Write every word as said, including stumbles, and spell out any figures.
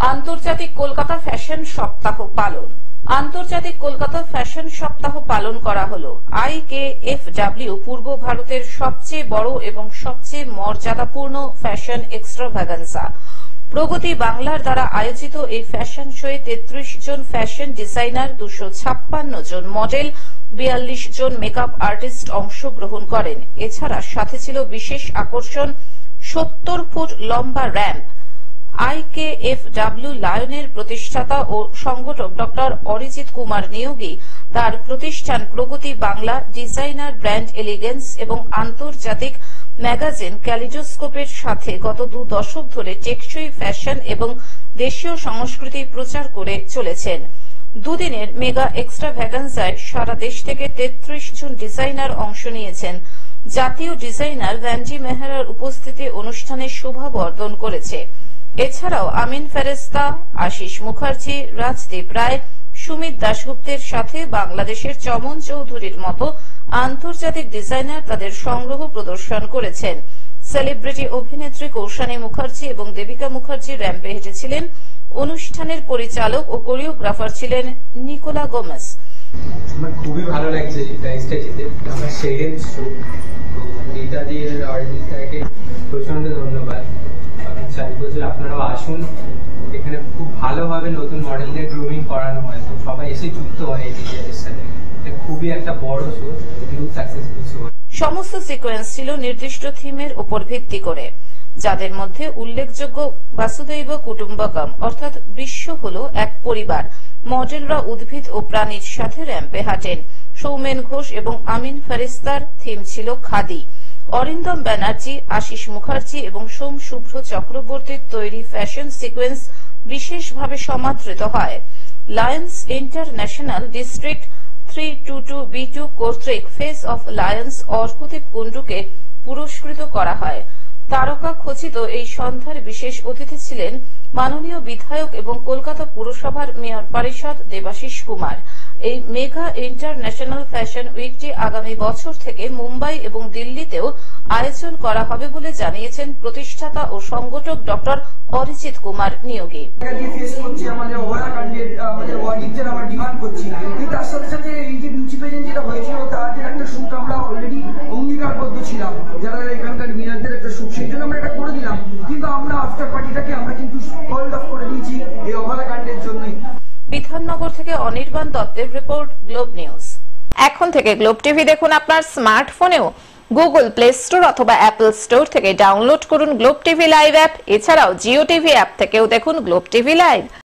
আন্তর্জাতিক কলকাতা ফ্যাশন সপ্তাহ পালন। আন্তর্জাতিক কলকাতা ফ্যাশন সপ্তাহ পালন করা হলো। আই কে এফ ডাব্লিউ পূর্ব ভারতের সবচেয়ে বড় এবং সবচেয়ে মর্যাদাপূর্ণ ফ্যাশন এক্সট্রাভাগান্সা। প্রগতি বাংলার দ্বারা আয়োজিত এই ফ্যাশন শোয়ে তেত্রিশ জন ফ্যাশন ডিজাইনার, দুশো ছাপ্পান্ন জন মডেল, বিয়াল্লিশ জন মেকআপ আর্টিস্ট অংশগ্রহণ করেন। এছাড়া সাথে ছিল বিশেষ আকর্ষণ সত্তর ফুট লম্বা ramp. I K F W লায়নের প্রতিষ্ঠাতা ও সংগঠক ডক্টর অরিজিৎ কুমার নিয়োগী তার প্রতিষ্ঠান প্রগতি বাংলা ডিজাইনার ব্র্যান্ড এলিগেন্স এবং আন্তর্জাতিক ম্যাগাজিন ক্যালিডোস্কোপের সাথে গত দু দশক ধরে টেকসই ফ্যাশন এবং দেশীয় সংস্কৃতি প্রচার করে চলেছেন। দুদিনের মেগা এক্সট্রাভাগান্সায় সারা দেশ থেকে তেত্রিশ জন ডিজাইনার অংশ নিয়েছেন। জাতীয় ডিজাইনার ভ্যান্ডি মেহরার উপস্থিতি অনুষ্ঠানে শোভাবর্ধন করেছে। এছাড়াও আমিন ফেরেস্তা, আশিস মুখার্জি, রাজদীপ রায়, সুমিত দাশগুপ্তের সাথে বাংলাদেশের চমন চৌধুরীর মতো আন্তর্জাতিক ডিজাইনার তাদের সংগ্রহ প্রদর্শন করেছেন। সেলিব্রিটি অভিনেত্রী কৌশানী মুখার্জি এবং দেবিকা মুখার্জি র্যাম্পে হেঁটেছিলেন। অনুষ্ঠানের পরিচালক ও কোরিওগ্রাফার ছিলেন নিকোলা গোমেস। আমার খুবই ভালো লাগছে এই প্রাইজটা জিতে। আমার সেকেন্ড শো, তো এটা দিয়ে অর্গানাইজারকে প্রচন্ড ধন্যবাদ। চাই বলছি আপনারাও আসুন, এখানে খুব ভালোভাবে নতুন মডেলদের গ্রুমিং করানো হয়, তো সবাই এসে যুক্ত হয় এই ডিজাইনের সাথে। এটা খুবই একটা বড় শো, হিউজ সাকসেসফুল শো। সমস্ত সিকোয়েন্স ছিল নির্দিষ্ট থিমের উপর ভিত্তি করে, যাদের মধ্যে উল্লেখযোগ্য বাসুদৈব কুটুম্বকম অর্থাৎ বিশ্ব হল এক পরিবার। মডেলরা উদ্ভিদ ও প্রাণীর সাথে র্যাম্পে হাঁটেন। সৌমেন ঘোষ এবং আমিন ফেরেস্তার থিম ছিল খাদি। অরিন্দম ব্যানার্জি, আশিস মুখার্জি এবং সোম শুভ্র চক্রবর্তীর তৈরি ফ্যাশন সিকোয়েন্স বিশেষভাবে সমাদৃত হয়। Lions International District three two two B two কর্তৃক ফেস অফ লায়ন্স অর্কদীপ কুণ্ডুকে পুরস্কৃত করা হয়। তারকা খচিত এই সন্ধ্যার বিশেষ অতিথি ছিলেন মাননীয় বিধায়ক এবং কলকাতা পুরসভার মেয়র পরিষদ দেবাশিস কুমার। এই মেগা ইন্টারন্যাশনাল ফ্যাশন উইকটি আগামী বছর থেকে মুম্বাই এবং দিল্লিতেও আয়োজন করা হবে বলে জানিয়েছেন প্রতিষ্ঠাতা ও সংগঠক ডক্টর অরিজিৎ কুমার নিয়োগী। তার সাথে সাথে এই যে বিউটি পেজেন্ট যেটা হয়েছিল তাদের একটা শুট আমরা অলরেডি অঙ্গীকারবদ্ধ ছিলাম, যারা এখানকার মিনারদের একটা শুট, সেই জন্য আমরা এটা করে দিলাম। কিন্তু আমরা আফটার পার্টিটাকে আমরা কিন্তু কল্ড অফ করে দিয়েছি এই অভয়াকাণ্ডের জন্যই। বিধাননগর থেকে অনির্বাণ দত্তের রিপোর্ট, গ্লোব নিউজ। এখন থেকে গ্লোব টিভি দেখুন আপনার স্মার্টফোনেও। গুগল প্লে স্টোর অথবা অ্যাপল স্টোর থেকে ডাউনলোড করুন গ্লোব টিভি লাইভ অ্যাপ। এছাড়াও জিও টিভি অ্যাপ থেকেও দেখুন গ্লোব টিভি লাইভ।